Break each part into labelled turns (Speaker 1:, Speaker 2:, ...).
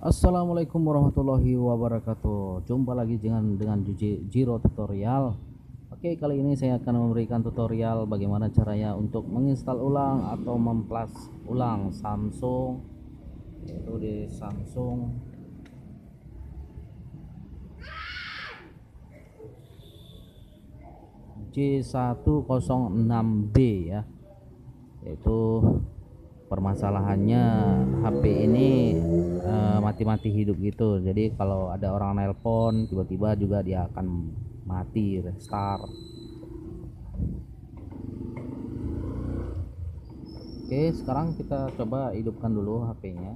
Speaker 1: Assalamualaikum warahmatullahi wabarakatuh. Jumpa lagi dengan Jiro Tutorial. Oke, kali ini saya akan memberikan tutorial bagaimana caranya untuk menginstal ulang atau memplas ulang Samsung, yaitu di Samsung J106B ya. Yaitu permasalahannya HP ini mati-mati hidup gitu. Jadi kalau ada orang nelpon tiba-tiba juga dia akan mati restart. Oke, sekarang kita coba hidupkan dulu HP-nya.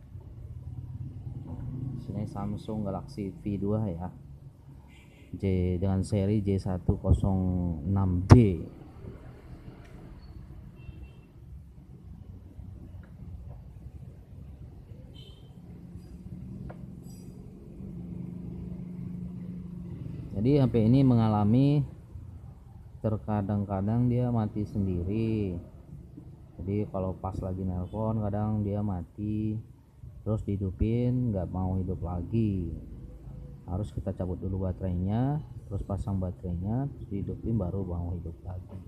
Speaker 1: Sini Samsung Galaxy V2 ya, dengan seri J106B. Jadi HP ini mengalami terkadang-kadang dia mati sendiri. Jadi kalau pas lagi nelpon kadang dia mati, terus dihidupin nggak mau hidup lagi. Harus kita cabut dulu baterainya, terus pasang baterainya, terus dihidupin baru mau hidup lagi.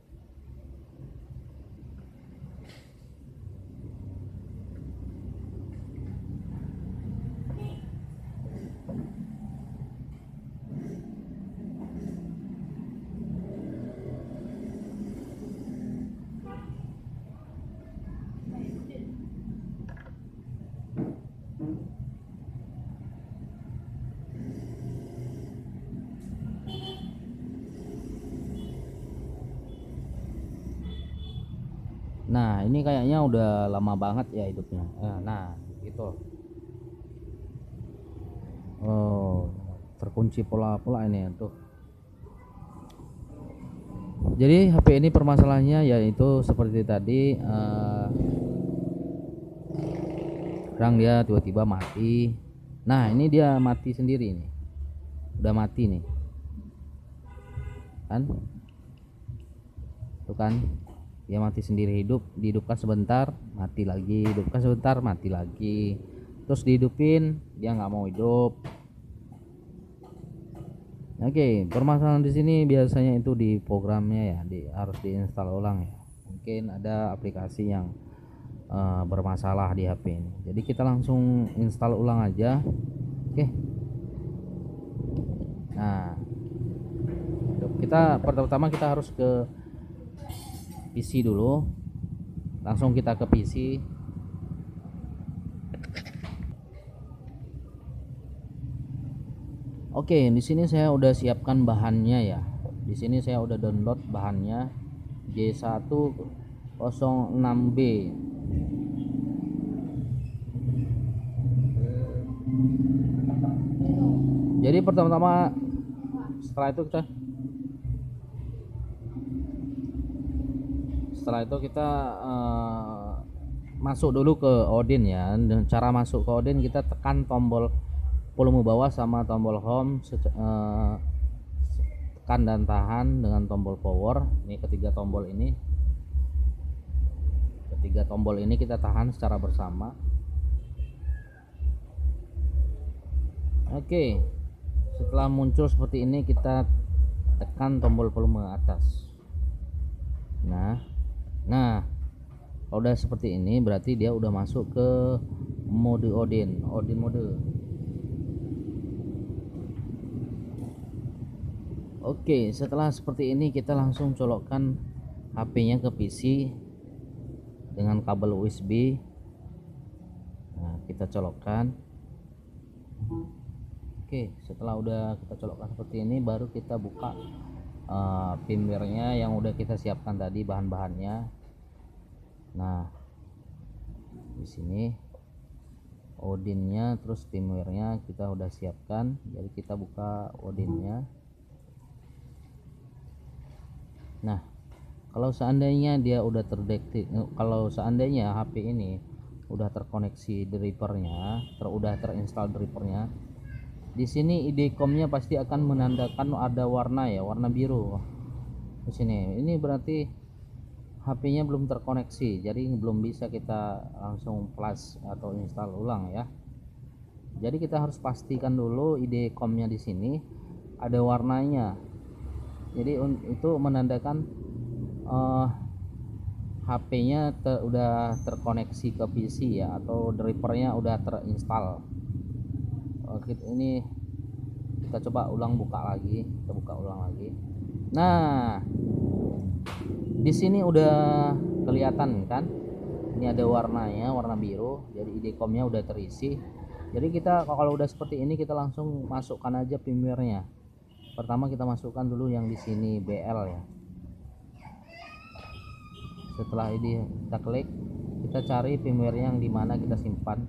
Speaker 1: Nah, ini kayaknya udah lama banget ya hidupnya. Nah, gitu. Oh, terkunci pola-pola ini tuh. Jadi HP ini permasalahannya yaitu seperti tadi, sekarang dia tiba-tiba mati. Nah, ini dia mati sendiri nih. Udah mati nih. Kan? Tuh kan? Dia mati sendiri, dihidupkan sebentar mati lagi, hidupkan sebentar mati lagi, terus dihidupin dia nggak mau hidup. Oke, permasalahan di sini biasanya itu di programnya ya, harus diinstal ulang ya. Mungkin ada aplikasi yang bermasalah di HP ini, jadi kita langsung install ulang aja. Oke, nah kita pertama kita harus ke PC dulu, langsung kita ke PC. Oke, di sini saya udah siapkan bahannya ya. Di sini saya udah download bahannya J106B. Jadi pertama-tama setelah itu kita masuk dulu ke Odin ya. Dan cara masuk ke Odin kita tekan tombol volume bawah sama tombol home, tekan dan tahan dengan tombol power. Ini ketiga tombol ini kita tahan secara bersama. Oke, setelah muncul seperti ini kita tekan tombol volume atas. Nah, kalau udah seperti ini berarti dia udah masuk ke mode Odin mode. Oke, setelah seperti ini kita langsung colokkan HP-nya ke PC dengan kabel USB. Nah, kita colokkan. Oke, setelah udah kita colokkan seperti ini baru kita buka firmware-nya yang udah kita siapkan tadi bahan-bahannya. Nah, di sini Odinnya, terus firmware-nya kita udah siapkan. Jadi kita buka Odinnya. Nah, kalau seandainya dia udah terdeteksi, kalau seandainya HP ini udah terkoneksi drivernya, udah terinstall drivernya, di sini ID-COM-nya pasti akan menandakan ada warna ya, warna biru. Di sini, ini berarti HP-nya belum terkoneksi, jadi belum bisa kita langsung flash atau install ulang ya. Jadi kita harus pastikan dulu ID.com-nya di sini ada warnanya. Jadi itu menandakan HP-nya udah terkoneksi ke PC ya, atau drivernya udah terinstall. Oke, ini kita coba buka ulang lagi. Nah, di sini udah kelihatan kan, ini ada warnanya, warna biru, jadi ID.com-nya udah terisi. Jadi kita kalau udah seperti ini, kita langsung masukkan aja firmware-nya. Pertama kita masukkan dulu yang di sini BL ya. Setelah ini kita klik, kita cari firmware yang dimana kita simpan.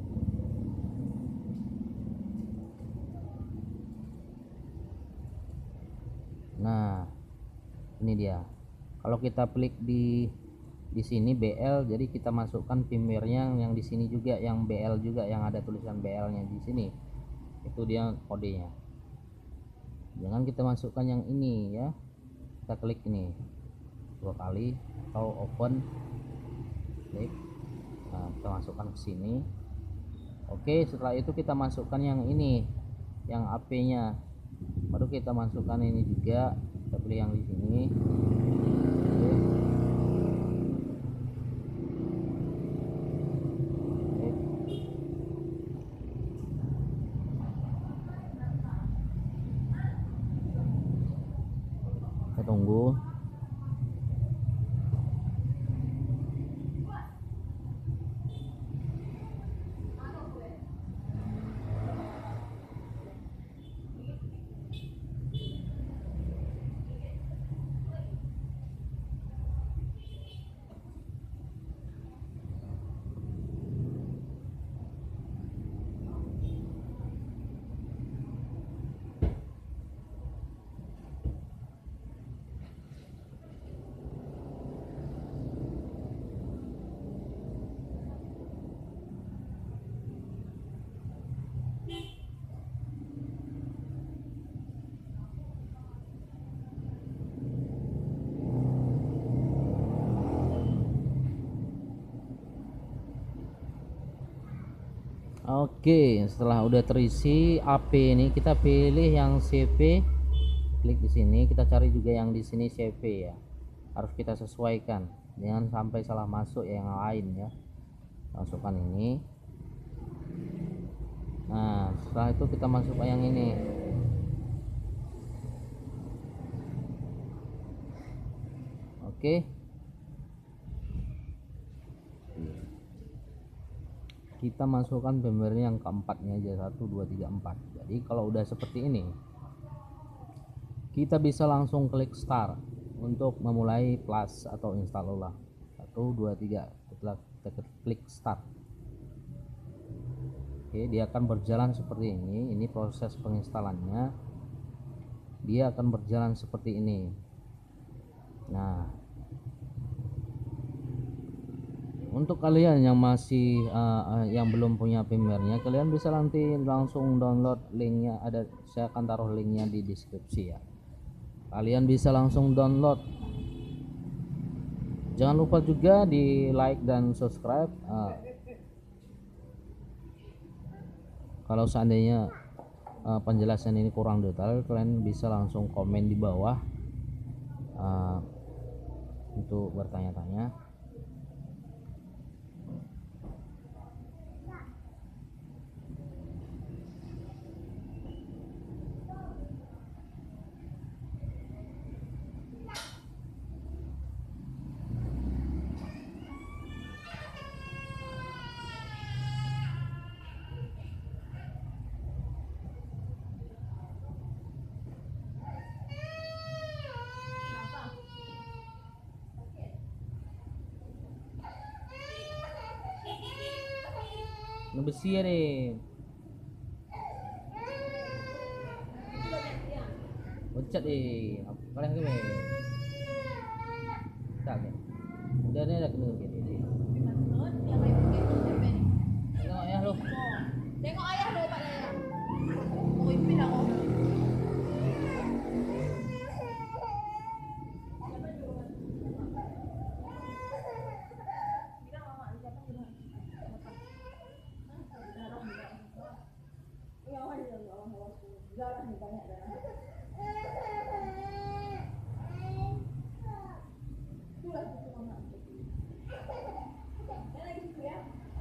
Speaker 1: Nah, ini dia. Kalau kita klik di sini BL, jadi kita masukkan firmware-nya yang di sini juga, yang BL juga, yang ada tulisan BL-nya di sini. Itu dia kodenya. Jangan kita masukkan yang ini ya. Kita klik ini 2 kali atau open, klik. Nah, kita masukkan ke sini. Oke, setelah itu kita masukkan yang ini, yang AP-nya. Baru kita masukkan ini juga, kita pilih yang di sini. Oke. Oke. Kita tunggu. Oke, setelah udah terisi AP ini, kita pilih yang CV, klik di sini. Kita cari juga yang di sini CV ya, harus kita sesuaikan, jangan sampai salah masuk yang lain ya. Masukkan ini. Nah, setelah itu kita masukkan yang ini. Oke, kita masukkan firmware yang keempatnya aja, 1 2 3 4. Jadi kalau udah seperti ini, kita bisa langsung klik start untuk memulai plus atau install ulang. 1 2 3, setelah kita klik start, oke, dia akan berjalan seperti ini. Ini proses penginstalannya, dia akan berjalan seperti ini. Nah, untuk kalian yang masih yang belum punya firmware-nya, kalian bisa nanti langsung download linknya, ada, saya akan taruh linknya di deskripsi ya. Kalian bisa langsung download. Jangan lupa juga di like dan subscribe. Kalau seandainya penjelasan ini kurang detail, kalian bisa langsung komen di bawah untuk bertanya-tanya. Besi ya deh, ucat deh, kalian ke tak ya, udah nih ada kena gini. Tengok ayah lu,
Speaker 2: Tengok ayah lu Pak Laya. Oh, ipin aku. Darah nih banyak darah. Itulah buku mama. Dan lagi gitu ya.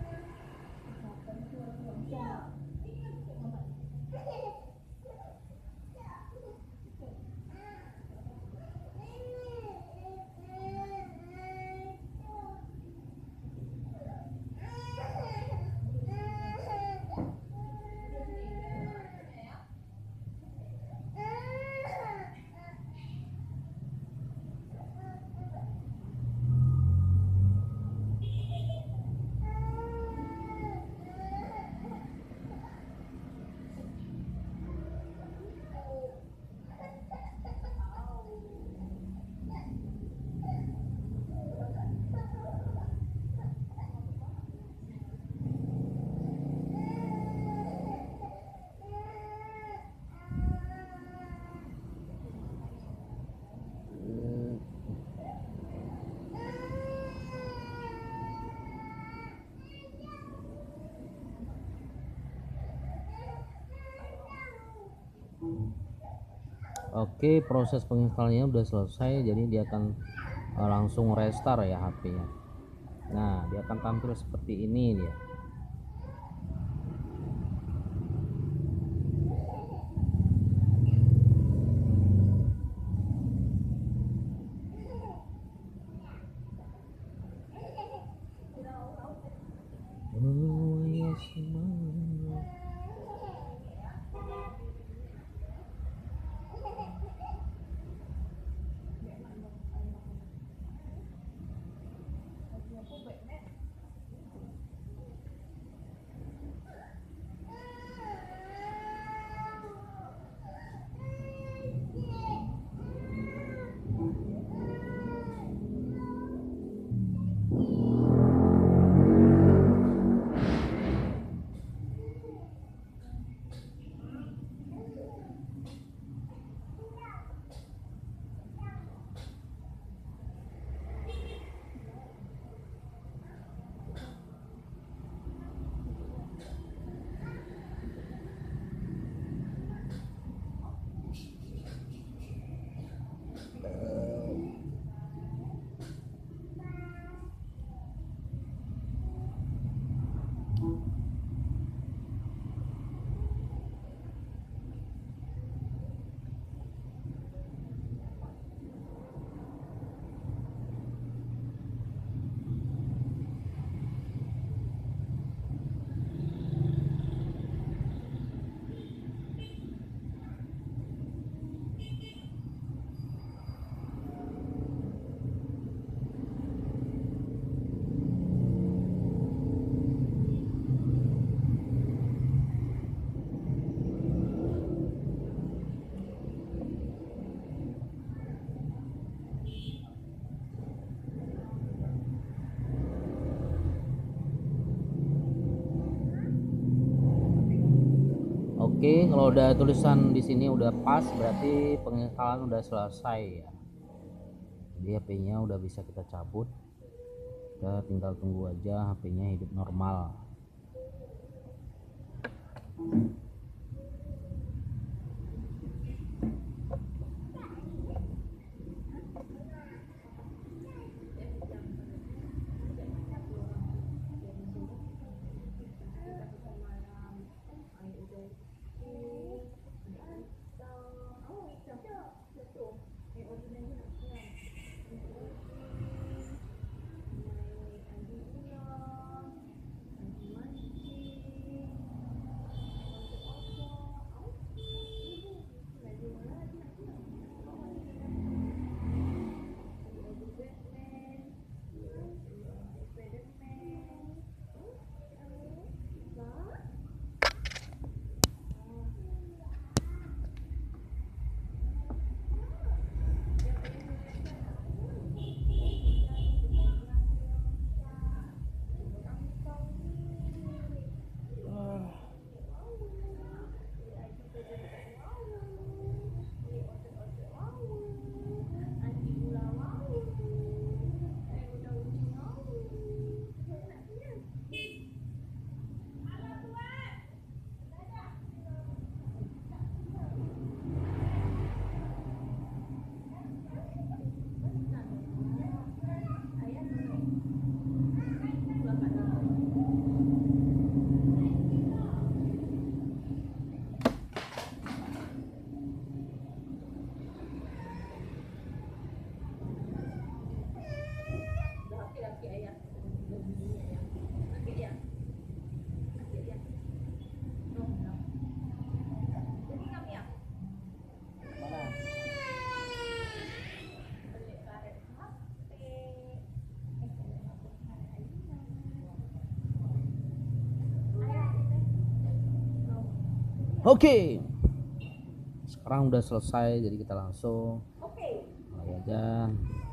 Speaker 1: Oke, proses penginstalannya udah selesai, jadi dia akan langsung restart ya HP-nya. Nah, dia akan tampil seperti ini dia. Oh, yes, Oke, kalau udah tulisan di sini udah pas, berarti penginstalan udah selesai ya. Jadi HP-nya udah bisa kita cabut. Kita tinggal tunggu aja HP-nya hidup normal. Oke, sekarang udah selesai, jadi kita langsung mulai aja.